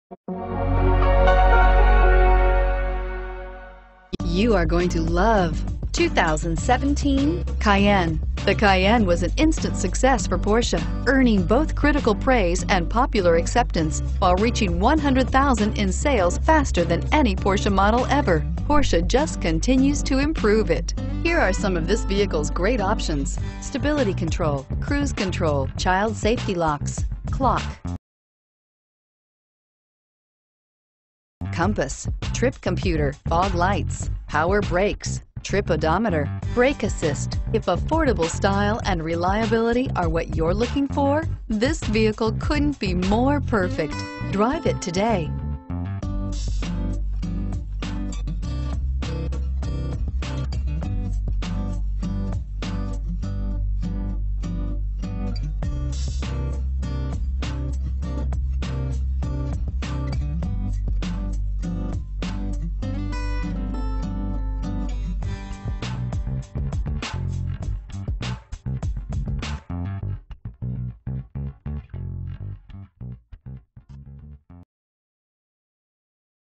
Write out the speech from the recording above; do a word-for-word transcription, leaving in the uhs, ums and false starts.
You are going to love two thousand seventeen Cayenne. The Cayenne was an instant success for Porsche, earning both critical praise and popular acceptance while reaching one hundred thousand in sales faster than any Porsche model ever. Porsche just continues to improve it. Here are some of this vehicle's great options: stability control, cruise control, child safety locks, clock, compass, trip computer, fog lights, power brakes, trip odometer, brake assist. If affordable style and reliability are what you're looking for, this vehicle couldn't be more perfect. Drive it today.